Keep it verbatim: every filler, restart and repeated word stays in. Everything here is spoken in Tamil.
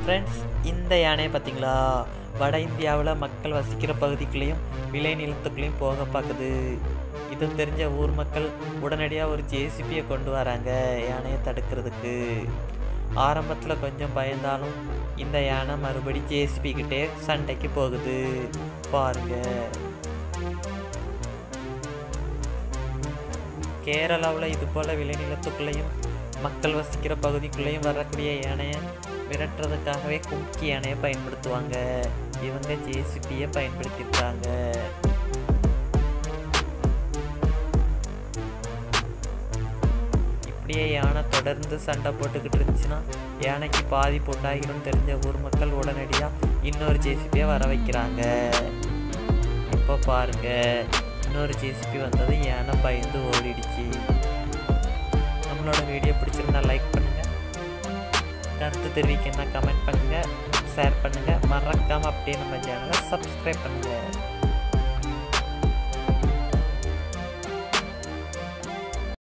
ஃப்ரெண்ட்ஸ், இந்த யானையை பார்த்தீங்களா? வட இந்தியாவில் மக்கள் வசிக்கிற பகுதிக்குள்ளேயும் விளை நிலத்துக்குள்ளேயும் போக பார்க்குது. இது தெரிஞ்ச ஊர் மக்கள் உடனடியாக ஒரு ஜேசிபியை கொண்டு வராங்க யானையை தடுக்கிறதுக்கு. ஆரம்பத்தில் கொஞ்சம் பயந்தாலும் இந்த யானை மறுபடி ஜேசிபி கிட்டே சண்டைக்கு போகுது. பாருங்க, கேரளாவில் இது போல் விளைநிலத்துக்குள்ளேயும் மக்கள் வசிக்கிற பகுதிக்குள்ளேயும் வரக்கூடிய யானையை விரட்டுறதுக்காகவே கும்கி யானையை பயன்படுத்துவாங்க. இவங்க ஜேசிபியை பயன்படுத்தியிருக்காங்க. இப்படியே யானை தொடர்ந்து சண்டை போட்டுக்கிட்டு இருந்துச்சுன்னா யானைக்கு பாதிப்பு உண்டாகிடும் தெரிஞ்ச ஊர் மக்கள் உடனடியாக இன்னொரு ஜேசிபியை வர வைக்கிறாங்க. இப்போ பாருங்க, இன்னொரு ஜேசிபி வந்தது, யானை பயந்து ஓடிடுச்சு. நம்மளோட வீடியோ பிடிச்சிருந்தா லைக் பண்ணுங்கள், கருத்து தெரிவிக்கணும்னா கமெண்ட் பண்ணுங்கள், ஷேர் பண்ணுங்கள், மறக்காமல் அப்படியே நம்ம சேனலை சப்ஸ்கிரைப் பண்ணுங்கள்.